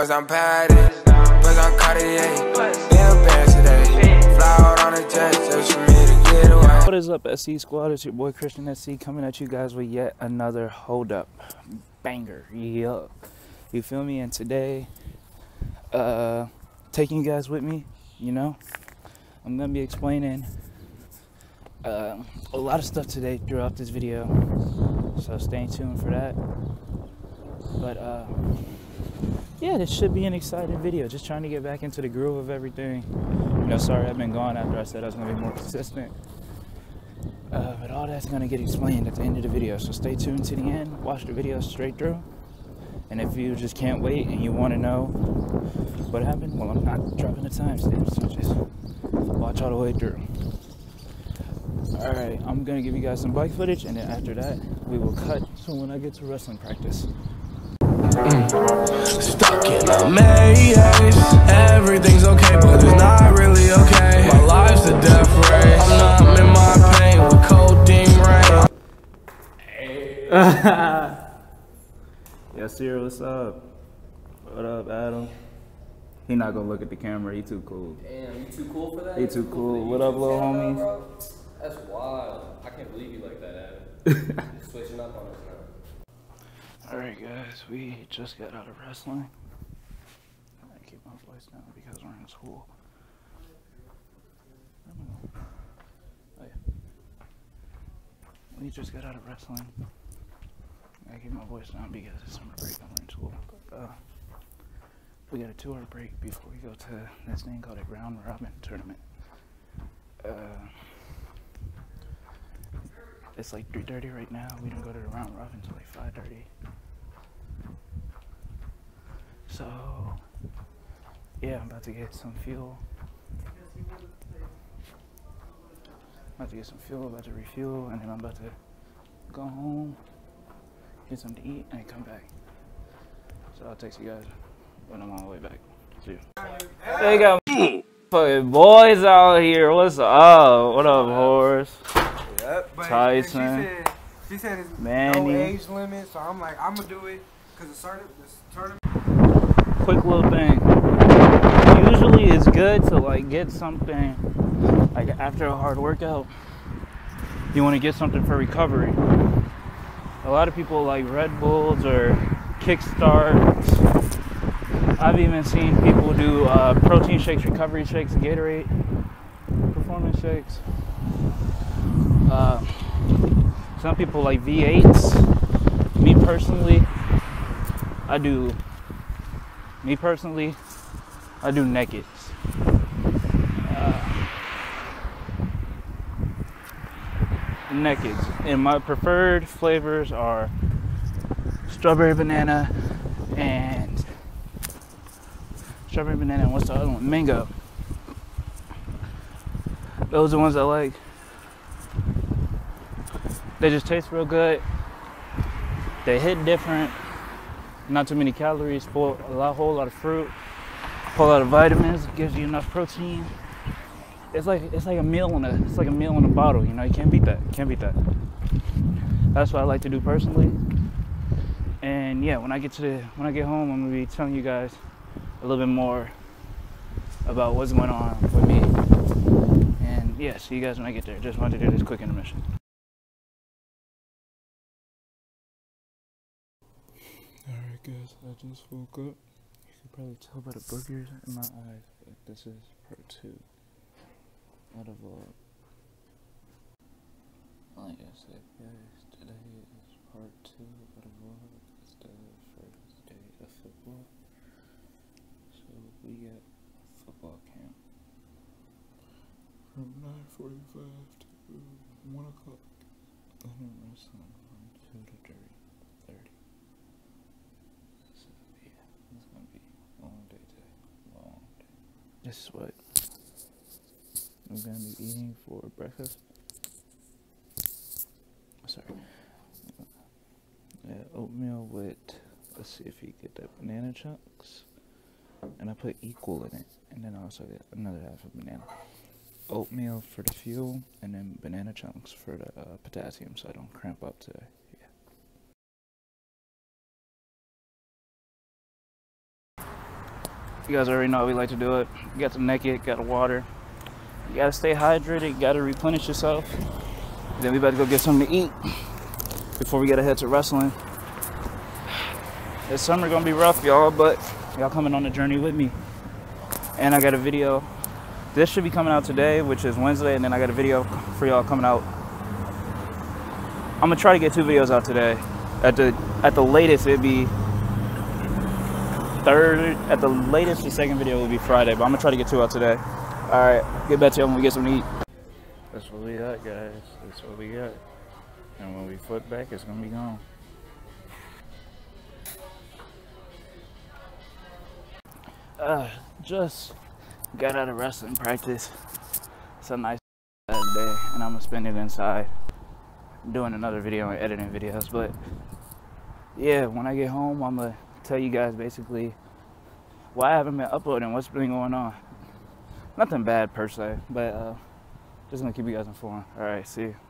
Plus I'm padded, plus I'm Cartier. Bill bad today. Fly out on a jet just for me to get away. What is up, SE Squad? It's your boy Christian SC coming at you guys with yet another hold up banger. Yup. You feel me? And today, taking you guys with me, you know, I'm gonna be explaining a lot of stuff today throughout this video, so stay tuned for that. But yeah, this should be an exciting video. Just trying to get back into the groove of everything. You know, sorry I've been gone after I said I was gonna be more consistent. But all that's gonna get explained at the end of the video, so stay tuned to the end. Watch the video straight through. And if you just can't wait and you want to know what happened, well, I'm not dropping the timestamps, so just watch all the way through. Alright, I'm gonna give you guys some bike footage, and then after that we will cut to when I get to wrestling practice. Stuck in a maze, everything's okay, but it's not really okay. My life's a death ray, I'm not in my pain with codeine rain. Yo, Cyril, what's up? What up, Adam? He not gonna look at the camera, he too cool. Damn, you too cool for that? He too cool. What up, little homie? Bro? That's wild. I can't believe you like that, Adam. You're switching up on us now. Alright guys, we just got out of wrestling. I keep my voice down because we're in school. Oh yeah. We just got out of wrestling. I keep my voice down because it's summer break and we're in school. But, we got a 2-hour break before we go to this thing called a round robin tournament. It's like 3:30 right now. We don't go to the round robin until like 5:30. So, yeah, I'm about to get some fuel. About to refuel, and then I'm about to go home, get something to eat, and come back. So I'll text you guys when I'm on the way back. See you. They got fucking boys out here. What's up? What up, Horace? Yep, but Tyson. She said it's Manny. no age limit, so I'm like, I'm gonna do it because this tournament. Quick little thing. Usually it's good to like get something like after a hard workout. You want to get something for recovery. A lot of people like Red Bulls or Kickstarts. I've even seen people do protein shakes, recovery shakes, Gatorade, performance shakes. Some people like V8s. Me personally, I do Nakeds. Nakeds. And my preferred flavors are strawberry banana and what's the other one? Mango. Those are the ones I like. They just taste real good. They hit different. Not too many calories. Full a whole lot of fruit. Whole lot of vitamins. Gives you enough protein. It's like a meal in a bottle. You know, you can't beat that. That's what I like to do personally. And yeah, when I get home, I'm gonna be telling you guys a little bit more about what's going on with me. And yeah, see you guys when I get there. Just wanted to do this quick intermission. Alright guys, I just woke up. You can probably tell by the boogers in my eyes that this is part 2 out of vlog. Like I said guys, today is part 2 out of vlog. It's the first day of football. So we got football camp from 9:45 to 1 o'clock. And then wrestling from 2 to 3:30. So yeah, it's gonna be a long day today. Long day. This is what I'm gonna be eating for breakfast. Sorry. Oatmeal with, let's see if you get that, banana chunks. And I put equal in it. And then I also get another half of banana. Oatmeal for the fuel, and then banana chunks for the potassium so I don't cramp up today. Yeah. You guys already know how we like to do it. You got to naked, got to water. You gotta stay hydrated, you gotta replenish yourself. Then we about to go get something to eat before we gotta head to wrestling. This summer gonna be rough, y'all, but y'all coming on the journey with me. And I got a video. This should be coming out today, which is Wednesday, and then I got a video for y'all coming out. I'm gonna try to get 2 videos out today. At the latest, it'd be third. At the latest, the second video will be Friday, but I'm gonna try to get 2 out today. All right, get back to y'all when we get something to eat. That's what we got, guys. That's what we got. And when we flip back, it's gonna be gone. Just got out of wrestling practice. It's a nice day, and I'm gonna spend it inside doing another video and editing videos. But yeah, when I get home, I'm gonna tell you guys basically why I haven't been uploading, what's been going on. Nothing bad per se, but just gonna keep you guys informed. All right, see you.